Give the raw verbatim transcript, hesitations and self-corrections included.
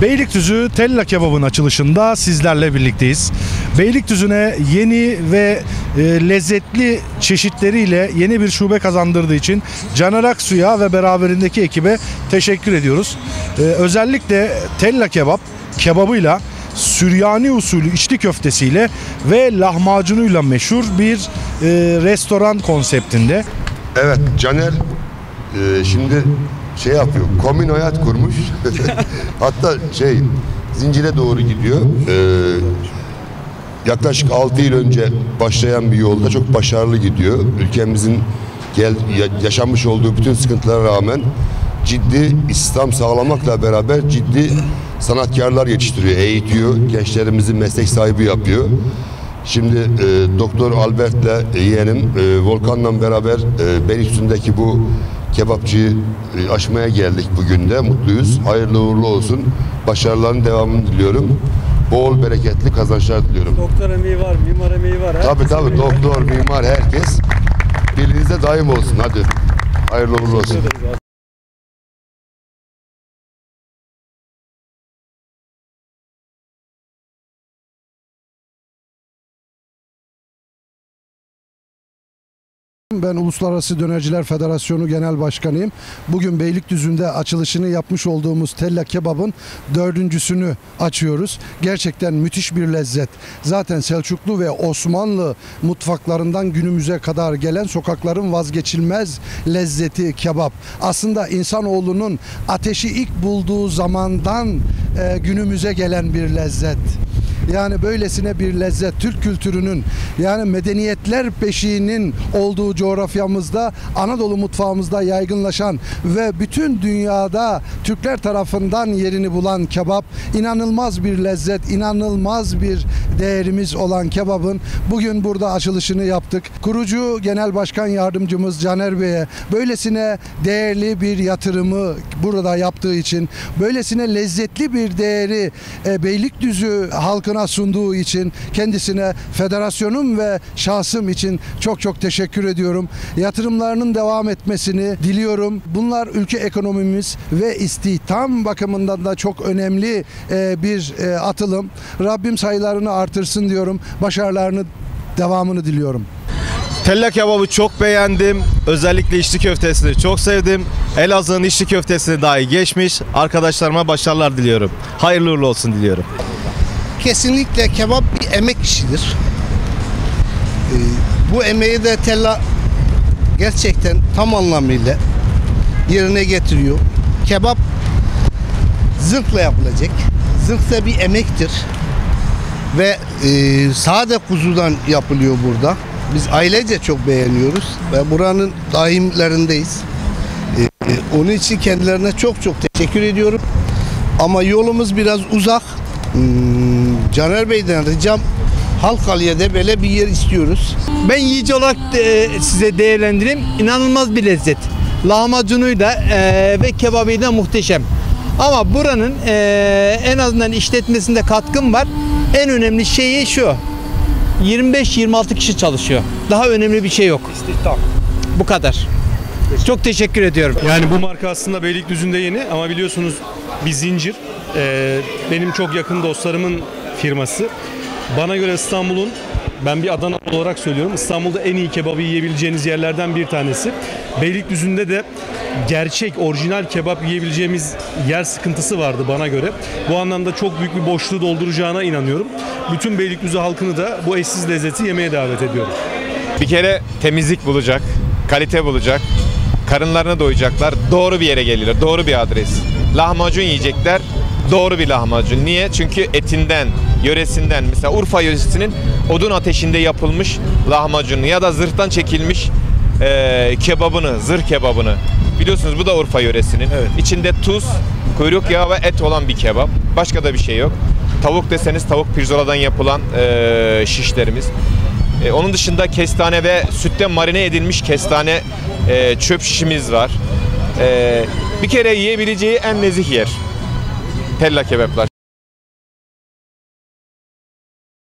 Beylikdüzü Tella Kebab'ın açılışında sizlerle birlikteyiz. Beylikdüzü'ne yeni ve e, lezzetli çeşitleriyle yeni bir şube kazandırdığı için Caner Aksu'ya ve beraberindeki ekibe teşekkür ediyoruz. E, özellikle Tella Kebap kebabıyla, Süryani usulü içli köftesiyle ve lahmacunuyla meşhur bir e, restoran konseptinde. Evet, Caner e, şimdi şey yapıyor, komün hayat kurmuş. Hatta şey, zincire doğru gidiyor. E, yaklaşık altı yıl önce başlayan bir yolda çok başarılı gidiyor. Ülkemizin gel, yaşanmış olduğu bütün sıkıntılara rağmen ciddi İslam sağlamakla beraber ciddi sanatkarlar yetiştiriyor, eğitiyor, gençlerimizi meslek sahibi yapıyor. Şimdi e, Doktor Albert'le yeğenim e, Volkan'la beraber e, Beylikdüzü'ndeki bu kebapçıyı e, açmaya geldik bugün de. Mutluyuz. Hayırlı uğurlu olsun. Başarıların devamını diliyorum. Bol bereketli kazançlar diliyorum. Doktor emeği var, mimar emeği var. Tabii tabii, doktor, mimar, herkes birliğinize daim olsun. Hadi. Hayırlı uğurlu olsun. Ben Uluslararası Dönerciler Federasyonu Genel Başkanıyım. Bugün Beylikdüzü'nde açılışını yapmış olduğumuz Tella Kebab'ın dördüncüsünü açıyoruz. Gerçekten müthiş bir lezzet. Zaten Selçuklu ve Osmanlı mutfaklarından günümüze kadar gelen sokakların vazgeçilmez lezzeti kebap. Aslında insanoğlunun ateşi ilk bulduğu zamandan e, günümüze gelen bir lezzet. Yani böylesine bir lezzet, Türk kültürünün, yani medeniyetler beşiğinin olduğu coğrafyamızda, Anadolu mutfağımızda yaygınlaşan ve bütün dünyada Türkler tarafından yerini bulan kebap, inanılmaz bir lezzet, inanılmaz bir değerimiz olan kebabın bugün burada açılışını yaptık. Kurucu Genel Başkan Yardımcımız Caner Bey'e böylesine değerli bir yatırımı burada yaptığı için, böylesine lezzetli bir değeri e, Beylikdüzü halkına sunduğu için kendisine, federasyonum ve şahsım için çok çok teşekkür ediyorum. Yatırımlarının devam etmesini diliyorum. Bunlar ülke ekonomimiz ve istihdam bakımından da çok önemli bir atılım. Rabbim sayılarını artırsın diyorum. Başarılarını, devamını diliyorum. Tella Kebabı çok beğendim. Özellikle içli köftesini çok sevdim. Elazığ'ın içli köftesini dahi geçmiş. Arkadaşlarıma başarılar diliyorum. Hayırlı uğurlu olsun diliyorum. Kesinlikle kebap bir emek işidir. Ee, bu emeği de Tella gerçekten tam anlamıyla yerine getiriyor. Kebap zırhla yapılacak. Zırh da bir emektir. Ve e, sade kuzudan yapılıyor burada. Biz ailece çok beğeniyoruz ve buranın daimlerindeyiz. Ee, onun için kendilerine çok çok teşekkür ediyorum. Ama yolumuz biraz uzak. Hmm, Caner Bey'den ricam, Halkalı'da böyle bir yer istiyoruz. Ben yiyici olarak de, size değerlendireyim. İnanılmaz bir lezzet. Lahmacunuyla e, ve kebabıyla muhteşem. Ama buranın e, en azından işletmesinde katkım var. En önemli şeyi şu: yirmi beş yirmi altı kişi çalışıyor. Daha önemli bir şey yok. İstihdam. Bu kadar. Çok teşekkür ediyorum. Yani bu marka aslında Beylikdüzü'nde yeni ama biliyorsunuz bir zincir. Ee, benim çok yakın dostlarımın firması. Bana göre İstanbul'un, ben bir Adana olarak söylüyorum, İstanbul'da en iyi kebabı yiyebileceğiniz yerlerden bir tanesi. Beylikdüzü'nde de gerçek, orijinal kebap yiyebileceğimiz yer sıkıntısı vardı bana göre. Bu anlamda çok büyük bir boşluğu dolduracağına inanıyorum. Bütün Beylikdüzü halkını da bu eşsiz lezzeti yemeye davet ediyorum. Bir kere temizlik bulacak, kalite bulacak, karınlarına doyacaklar, doğru bir yere gelirler, doğru bir adres. Lahmacun yiyecekler, doğru bir lahmacun. Niye? Çünkü etinden, yöresinden, mesela Urfa yöresinin odun ateşinde yapılmış lahmacunu ya da zırhtan çekilmiş e, kebabını, zırh kebabını. Biliyorsunuz bu da Urfa yöresinin. Evet. İçinde tuz, kuyruk yağı ve et olan bir kebap. Başka da bir şey yok. Tavuk deseniz tavuk pirzoladan yapılan e, şişlerimiz. E, onun dışında kestane ve sütte marine edilmiş kestane e, çöp şişimiz var. E, bir kere yiyebileceği en nezih yer Tella Kebaplar.